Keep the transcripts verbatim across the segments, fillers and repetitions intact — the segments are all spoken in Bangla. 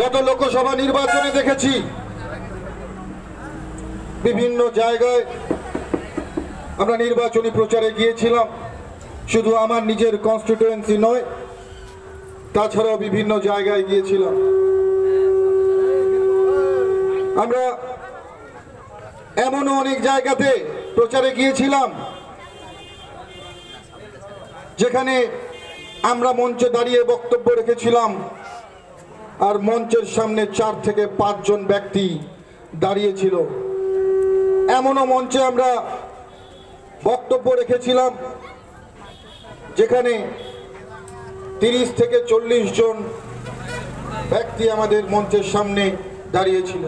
গত লোকসভা নির্বাচনে দেখেছি বিভিন্ন জায়গায় আমরা নির্বাচনী প্রচারে গিয়েছিলাম। শুধু আমার নিজের কনস্টিটিউয়েন্সি নয়, তাছাড়াও বিভিন্ন জায়গায় গিয়েছিলাম। আমরা এমনও অনেক জায়গাতে প্রচারে গিয়েছিলাম যেখানে আমরা মঞ্চে দাঁড়িয়ে বক্তব্য রেখেছিলাম আর মঞ্চের সামনে চার থেকে পাঁচজন ব্যক্তি দাঁড়িয়েছিল। এমনও মঞ্চে আমরা বক্তব্য রেখেছিলাম যেখানে তিরিশ থেকে চল্লিশ জন ব্যক্তি আমাদের মঞ্চের সামনে দাঁড়িয়েছিল।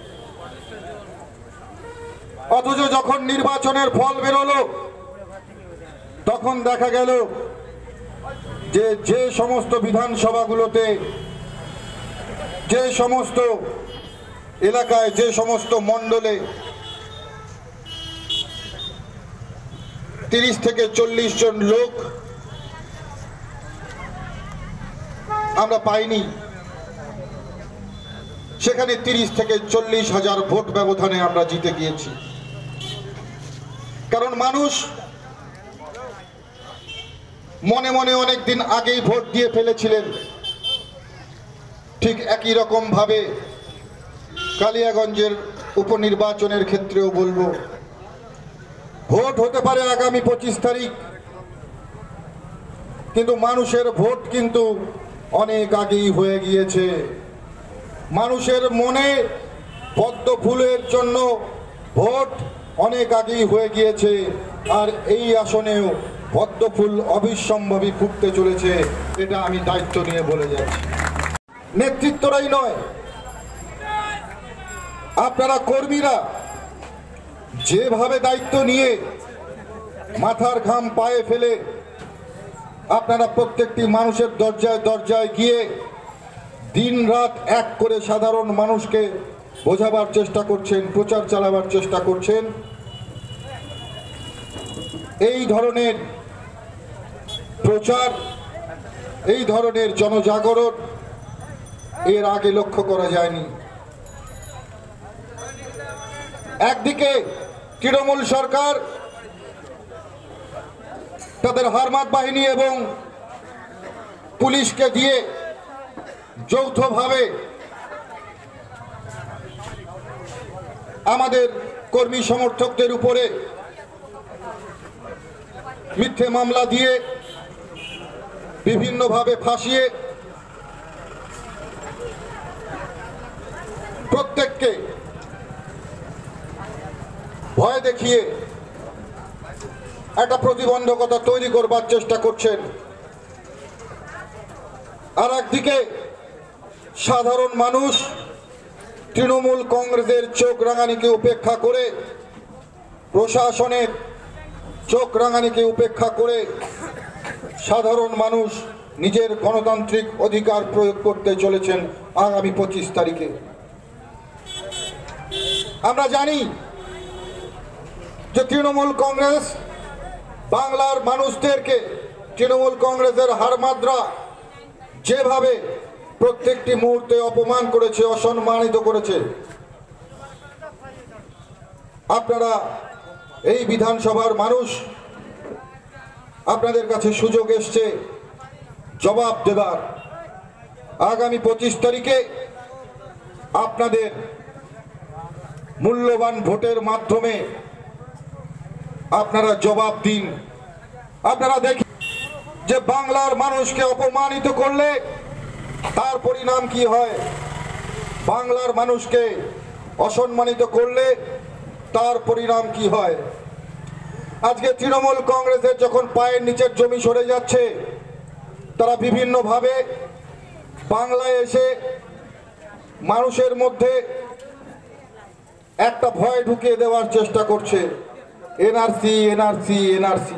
অথচ যখন নির্বাচনের ফল বেরোলো তখন দেখা গেল যে যে সমস্ত বিধানসভাগুলোতে, যে সমস্ত এলাকায়, যে সমস্ত মণ্ডলে তিরিশ থেকে চল্লিশ জন লোক আমরা পাইনি, সেখানে তিরিশ থেকে চল্লিশ হাজার ভোট ব্যবধানে আমরা জিতে গিয়েছি। কারণ মানুষ মনে মনে অনেক দিন আগেই ভোট দিয়ে ফেলেছিলেন। ঠিক একই রকম ভাবে কালিয়াগঞ্জের উপনির্বাচনের ক্ষেত্রেও বলবো, ভোট হতে পারে আগামী পঁচিশ তারিখ, কিন্তু মানুষের ভোট কিন্তু অনেক আগেই হয়ে গিয়েছে। মানুষের মনে পদ্ম ফুলের জন্য ভোট অনেক আগেই হয়ে গিয়েছে। আর এই আসনেও পদ্ম ফুল অবিসম্ভাবী ফুটতে চলেছে, এটা আমি দায়িত্ব নিয়ে বলে যাচ্ছি। নেতৃত্বরাই নয়, আপনারা কর্মীরা যেভাবে দায়িত্ব নিয়ে মাথার ঘাম পায়ে ফেলে আপনারা প্রত্যেকটি মানুষের দরজায় দরজায় গিয়ে দিন রাত এক করে সাধারণ মানুষকে বোঝাবার চেষ্টা করছেন, প্রচার চালাবার চেষ্টা করছেন, এই ধরনের প্রচার, এই ধরনের জনজাগরণ এর আগে লক্ষ্য করা যায়নি। একদিকে তৃণমূল সরকার তাদের হারমাত বাহিনী এবং পুলিশকে দিয়ে যৌথভাবে আমাদের কর্মী সমর্থকদের উপরে মিথ্যে মামলা দিয়ে বিভিন্নভাবে ফাঁসিয়ে প্রত্যেককে ভয় দেখিয়ে একটা প্রতিবন্ধকতা তৈরি করবার চেষ্টা করছেন। আর একদিকে সাধারণ মানুষ তৃণমূল কংগ্রেসের চোখ রাঙানিকে উপেক্ষা করে, প্রশাসনের চোখ রাঙানিকে উপেক্ষা করে সাধারণ মানুষ নিজের গণতান্ত্রিক অধিকার প্রয়োগ করতে চলেছেন আগামী পঁচিশ তারিখে। আমরা জানি যে তৃণমূল কংগ্রেস বাংলার মানুষদেরকে, তৃণমূল কংগ্রেসের হারমাদরা যেভাবে প্রত্যেকটি মুহূর্তে অপমান করেছে, অসম্মানিত করেছে, আপনারা এই বিধানসভার মানুষ, আপনাদের কাছে সুযোগ এসছে জবাব দেবার। আগামী পঁচিশ তারিখে আপনাদের মূল্যবান ভোটের মাধ্যমে আপনারা জবাব দিন। আপনারা দেখেন যে বাংলার মানুষকে অপমানিত করলে তার পরিণাম কি হয়, বাংলার মানুষকে অসম্মানিত করলে তার পরিণাম কি হয়। আজকে তৃণমূল কংগ্রেসের যখন পায়ের নিচের জমি সরে যাচ্ছে, তারা বিভিন্নভাবে বাংলায় এসে মানুষের মধ্যে একটা ভয় ঢুকিয়ে দেওয়ার চেষ্টা করছে, এনআরসি এনআরসি এনআরসি।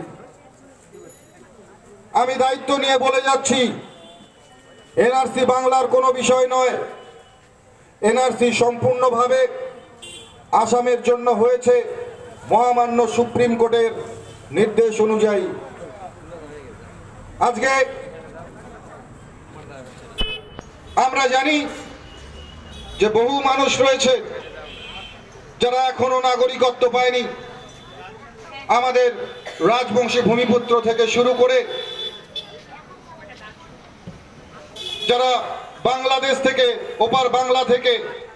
আমি দায়িত্ব নিয়ে বলে যাচ্ছি, এনআরসি বাংলার কোনো বিষয় নয়। এনআরসি সম্পূর্ণভাবে আসামের জন্য হয়েছে মহামান্য সুপ্রিম কোর্টের নির্দেশ অনুযায়ী। আজকে আমরা জানি যে বহু মানুষ রয়েছে যারা এখনো নাগরিকত্ব পায়নি। আমাদের রাজবংশী ভূমিপুত্র থেকে শুরু করে যারা বাংলাদেশ থেকে, ওপার বাংলা থেকে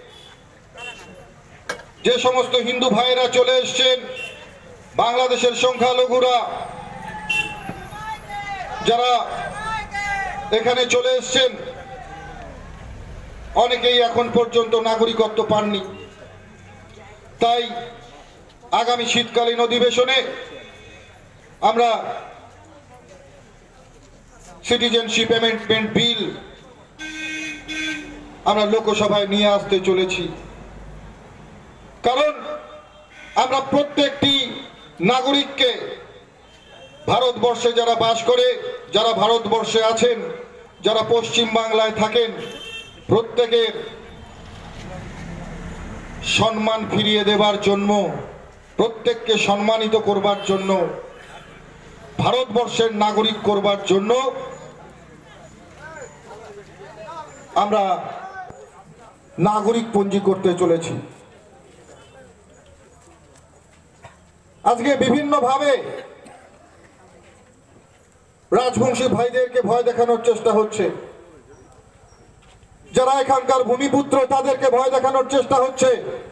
যে সমস্ত হিন্দু ভাইয়েরা চলে এসছেন, বাংলাদেশের সংখ্যালঘুরা যারা এখানে চলে এসছেন, অনেকেই এখন পর্যন্ত নাগরিকত্ব পাননি। তাই আগামী শীতকালীন অধিবেশনে আমরা সিটিজেনশিপ অ্যামেন্ডমেন্ট বিল আমরা লোকসভায় নিয়ে আসতে চলেছি। কারণ আমরা প্রত্যেকটি নাগরিককে, ভারতবর্ষে যারা বাস করে, যারা ভারতবর্ষে আছেন, যারা পশ্চিম বাংলায় থাকেন, প্রত্যেকের সম্মান ফিরিয়ে দেবার জন্য, প্রত্যেককে সম্মানিত করবার জন্য, ভারতবর্ষের নাগরিক করবার জন্য আমরা নাগরিকপঞ্জি করতে চলেছি। আজকে বিভিন্নভাবে রাজবংশী ভাইদেরকে ভয় দেখানোর চেষ্টা হচ্ছে, যারা এখানকার ভূমিপুত্র তাদেরকে ভয় দেখানোর চেষ্টা হচ্ছে।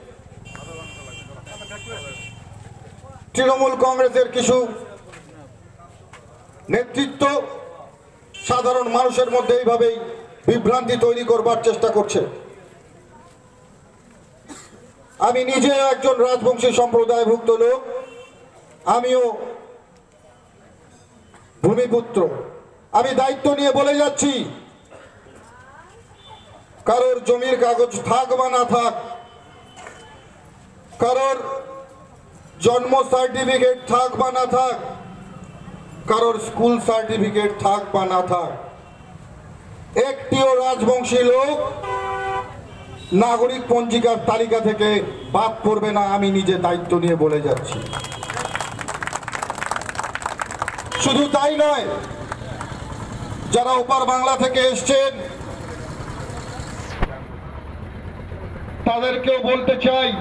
তৃণমূল কংগ্রেসের কিছু নেতৃত্ব সাধারণ মানুষের মধ্যে এইভাবেই বিভ্রান্তি তৈরি করবার চেষ্টা করছে। আমি নিজে একজন রাজবংশী সম্প্রদায়ভুক্ত লোক, আমিও ভূমিপুত্র। আমি দায়িত্ব নিয়ে বলে যাচ্ছি, কারোর জমির কাগজ থাক বা না থাক, কারোর জন্ম সার্টিফিকেট থাক বা না থাক, কারোর স্কুল সার্টিফিকেট থাক বা না থাক, একটিও রাজবংশী লোক নাগরিক পঞ্জিকার তালিকা থেকে বাদ পড়বে না। আমি নিজে দায়িত্ব নিয়ে বলে যাচ্ছি। শুধু তাই নয়, যারা ওপার বাংলা থেকে এসছেন তাদেরকেও বলতে চাই,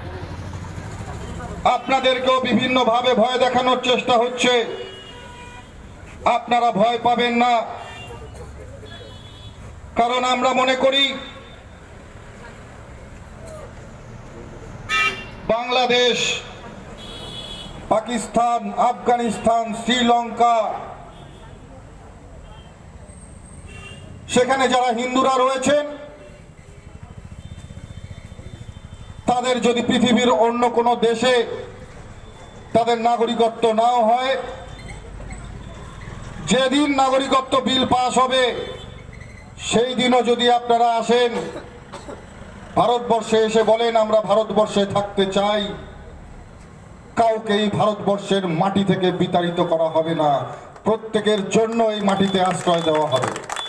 আপনাদেরকেও বিভিন্নভাবে ভয় দেখানোর চেষ্টা হচ্ছে। আপনারা ভয় পাবেন না, কারণ আমরা মনে করি বাংলাদেশ, পাকিস্তান, আফগানিস্তান, শ্রীলঙ্কা, সেখানে যারা হিন্দুরা রয়েছেন তাদের যদি পৃথিবীর অন্য কোনো দেশে তাদের নাগরিকত্ব নাও হয়, যেদিন নাগরিকত্ব বিল পাস হবে সেই দিনও যদি আপনারা আসেন, ভারতবর্ষে এসে বলেন আমরা ভারতবর্ষে থাকতে চাই, কাউকেই ভারতবর্ষের মাটি থেকে বিতাড়িত করা হবে না। প্রত্যেকের জন্য এই মাটিতে আশ্রয় দেওয়া হবে।